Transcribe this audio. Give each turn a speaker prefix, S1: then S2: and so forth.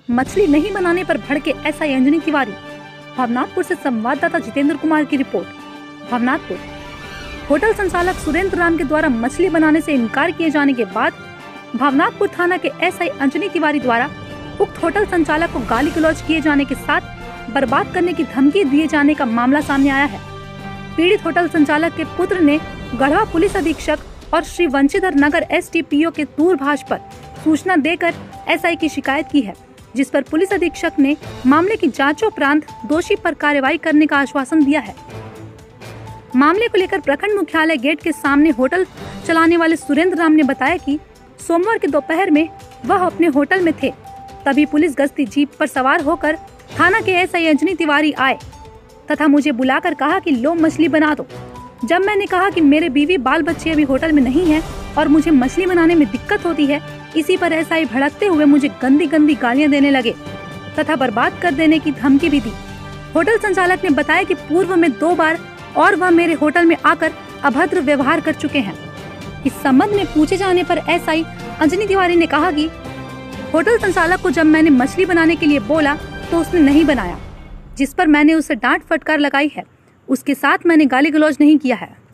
S1: मछली नहीं बनाने पर भड़के एसआई अंजनी तिवारी। भवनाथपुर से संवाददाता जितेंद्र कुमार की रिपोर्ट। भवनाथपुर होटल संचालक सुरेंद्र राम के द्वारा मछली बनाने से इनकार किए जाने के बाद भवनाथपुर थाना के एसआई अंजनी तिवारी द्वारा उक्त होटल संचालक को गाली गलौज किए जाने के साथ बर्बाद करने की धमकी दिए जाने का मामला सामने आया है। पीड़ित होटल संचालक के पुत्र ने गढ़वा पुलिस अधीक्षक और श्री वंशीधर नगर एसडीपीओ के दूरभाष पर सूचना देकर एसआई की शिकायत की है, जिस पर पुलिस अधीक्षक ने मामले की जांचोपरांत दोषी पर कार्रवाई करने का आश्वासन दिया है। मामले को लेकर प्रखंड मुख्यालय गेट के सामने होटल चलाने वाले सुरेंद्र राम ने बताया कि सोमवार के दोपहर में वह अपने होटल में थे, तभी पुलिस गश्ती जीप पर सवार होकर थाना के एसआई अंजनी तिवारी आए तथा मुझे बुलाकर कहा कि लो मछली बना दो। जब मैंने कहा कि मेरे बीवी बाल बच्चे अभी होटल में नहीं हैं और मुझे मछली बनाने में दिक्कत होती है, इसी पर एसआई भड़कते हुए मुझे गंदी गंदी गालियां देने लगे तथा बर्बाद कर देने की धमकी भी दी। होटल संचालक ने बताया कि पूर्व में 2 बार और वह मेरे होटल में आकर अभद्र व्यवहार कर चुके हैं। इस संबंध में पूछे जाने पर एसआई अंजनी तिवारी ने कहा कि होटल संचालक को जब मैंने मछली बनाने के लिए बोला तो उसने नहीं बनाया, जिस पर मैंने उसे डांट फटकार लगाई है। उसके साथ मैंने गाली गलौज नहीं किया है।